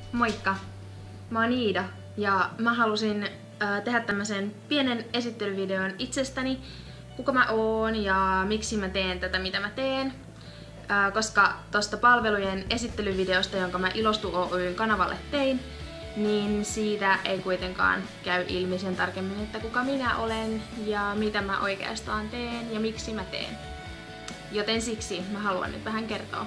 Moikka! Mä oon Iida ja mä halusin tehdä tämmösen pienen esittelyvideon itsestäni, kuka mä oon ja miksi mä teen tätä mitä mä teen. Koska tosta palvelujen esittelyvideosta, jonka mä Ilostu Oyn kanavalle tein, niin siitä ei kuitenkaan käy ilmi sen tarkemmin, että kuka minä olen ja mitä mä oikeastaan teen ja miksi mä teen. Joten siksi mä haluan nyt vähän kertoa.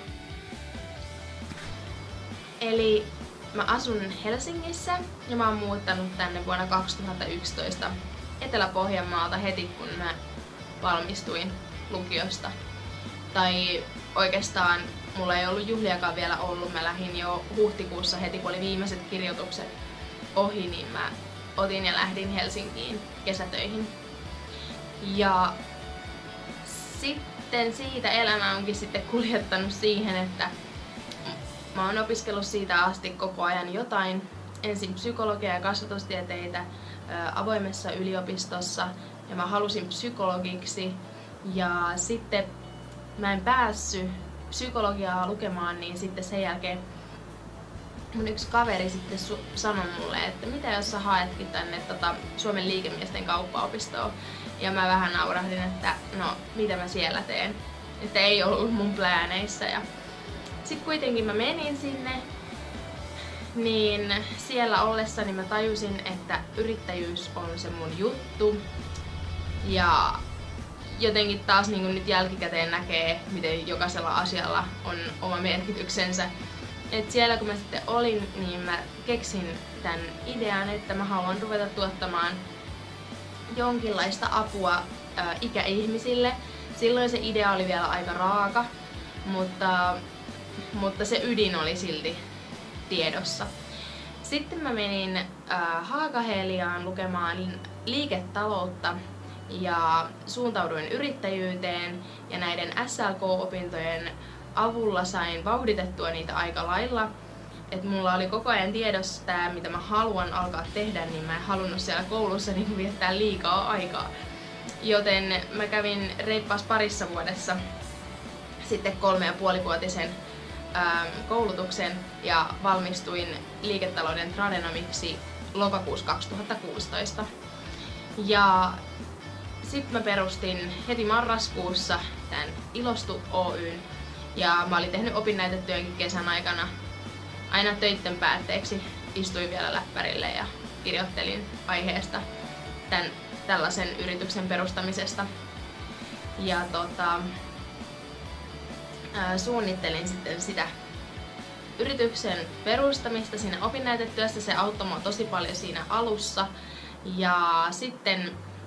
Eli mä asun Helsingissä ja mä oon muuttanut tänne vuonna 2011 Etelä-Pohjanmaalta heti kun mä valmistuin lukiosta. Tai oikeastaan mulla ei ollut juhliakaan vielä ollut. Mä lähdin jo huhtikuussa heti kun oli viimeiset kirjoitukset ohi, niin mä otin ja lähdin Helsinkiin kesätöihin. Ja sitten siitä elämä onkin sitten kuljettanut siihen, että mä oon opiskellut siitä asti koko ajan jotain. Ensin psykologia ja kasvatustieteitä avoimessa yliopistossa ja mä halusin psykologiksi. Ja sitten mä en päässyt psykologiaa lukemaan, niin sitten sen jälkeen mun yksi kaveri sitten sanoi mulle, että mitä jos sä haetkin tänne Suomen liikemiesten kauppaopistoon. Ja mä vähän naurahdin, että no mitä mä siellä teen. Että ei ollut mun plääneissa. Ja sitten kuitenkin mä menin sinne, niin siellä ollessani mä tajusin, että yrittäjyys on se mun juttu. Ja jotenkin taas niin kuin nyt jälkikäteen näkee, miten jokaisella asialla on oma merkityksensä. Et siellä kun mä sitten olin, niin mä keksin tämän idean, että mä haluan ruveta tuottamaan jonkinlaista apua ikäihmisille. Silloin se idea oli vielä aika raaka, mutta se ydin oli silti tiedossa. Sitten mä menin Haakaheliaan lukemaan liiketaloutta ja suuntauduin yrittäjyyteen ja näiden SLK-opintojen avulla sain vauhditettua niitä aika lailla. Et mulla oli koko ajan tiedossa tää, mitä mä haluan alkaa tehdä, niin mä en halunnut siellä koulussa niin viettää liikaa aikaa. Joten mä kävin reippaas parissa vuodessa sitten 3,5-vuotisen koulutuksen ja valmistuin liiketalouden tradenomiksi lokakuussa 2016. Ja sitten mä perustin heti marraskuussa tämän Ilostu Oyn ja mä olin tehnyt opinnäytetyönkin kesän aikana. Aina töitten päätteeksi istuin vielä läppärille ja kirjoittelin aiheesta tällaisen yrityksen perustamisesta. Ja suunnittelin sitten sitä yrityksen perustamista siinä opinnäytetyössä. Se auttoi mua tosi paljon siinä alussa. Ja sitten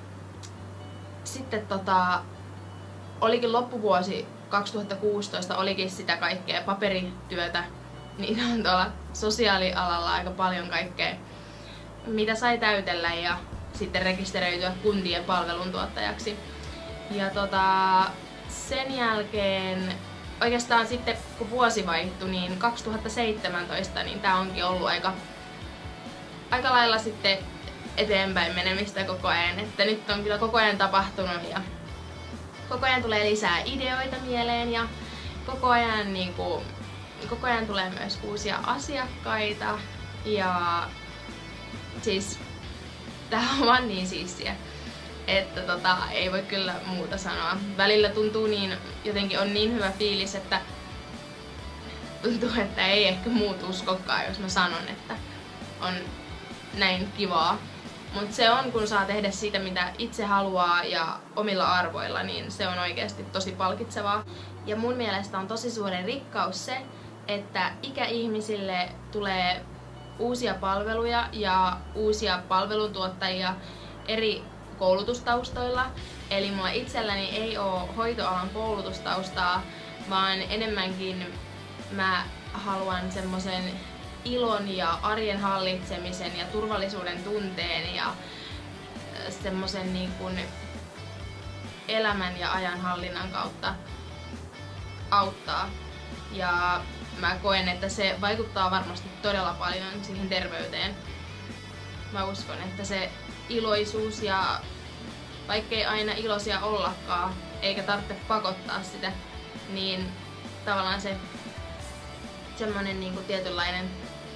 olikin loppuvuosi 2016, olikin sitä kaikkea paperityötä. Niitä on tuolla sosiaalialalla aika paljon kaikkea, mitä sai täytellä ja sitten rekisteröityä kuntien palveluntuottajaksi. Ja sen jälkeen oikeastaan sitten kun vuosi vaihtui, niin 2017, niin tää onkin ollut aika lailla sitten eteenpäin menemistä koko ajan. Että nyt on kyllä koko ajan tapahtunut ja koko ajan tulee lisää ideoita mieleen ja koko ajan tulee myös uusia asiakkaita ja siis tää on vaan niin siistiä, että ei voi kyllä muuta sanoa. Välillä tuntuu jotenkin on niin hyvä fiilis, että tuntuu, että ei ehkä muut uskokaan, jos mä sanon, että on näin kivaa. Mutta se on, kun saa tehdä siitä, mitä itse haluaa ja omilla arvoilla, niin se on oikeasti tosi palkitsevaa. Ja mun mielestä on tosi suuri rikkaus se, että ikäihmisille tulee uusia palveluja ja uusia palveluntuottajia eri koulutustaustoilla. Eli mulla itselläni ei ole hoitoalan koulutustaustaa, vaan enemmänkin mä haluan semmoisen ilon ja arjen hallitsemisen ja turvallisuuden tunteen ja semmoisen niin kuin elämän ja ajanhallinnan kautta auttaa. Ja mä koen, että se vaikuttaa varmasti todella paljon siihen terveyteen. Mä uskon, että se iloisuus ja vaikkei aina iloisia ollakaan, eikä tarvitse pakottaa sitä, niin tavallaan se semmonen niinku tietynlainen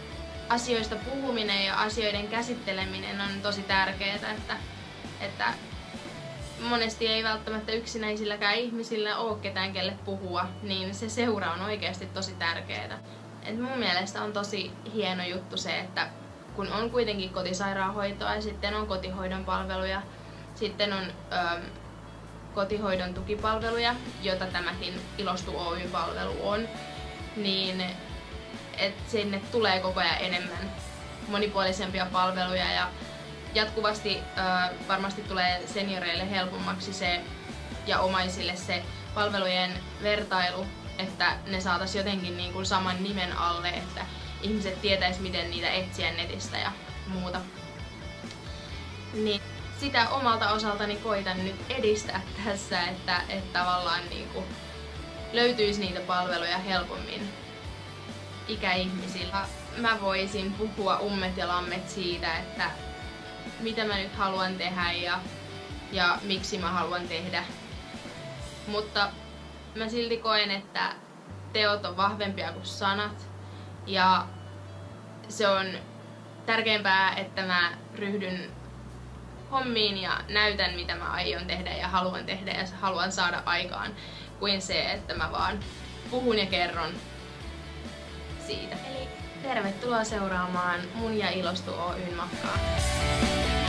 asioista puhuminen ja asioiden käsitteleminen on tosi tärkeää, että monesti ei välttämättä yksinäisilläkään ihmisillä ole ketään kelle puhua, niin se seura on oikeasti tosi tärkeää. Et mun mielestä on tosi hieno juttu se, että kun on kuitenkin kotisairaanhoitoa ja sitten on kotihoidon palveluja, sitten on kotihoidon tukipalveluja, jota tämäkin Ilostu Oy-palvelu on, niin että sinne tulee koko ajan enemmän monipuolisempia palveluja ja jatkuvasti varmasti tulee senioreille helpommaksi se ja omaisille se palvelujen vertailu, että ne saataisiin jotenkin niin kuin saman nimen alle, että ihmiset tietäis miten niitä etsiä netistä ja muuta. Niin sitä omalta osaltani koitan nyt edistää tässä, että tavallaan niin kuin löytyisi niitä palveluja helpommin ikäihmisillä. Mä voisin puhua ummet ja lammet siitä, että mitä mä nyt haluan tehdä ja miksi mä haluan tehdä. Mutta mä silti koen, että teot on vahvempia kuin sanat ja se on tärkeämpää, että mä ryhdyn hommiin ja näytän mitä mä aion tehdä ja haluan saada aikaan, kuin se, että mä vaan puhun ja kerron siitä. Eli tervetuloa seuraamaan mun ja Ilostu Oyn matkaa.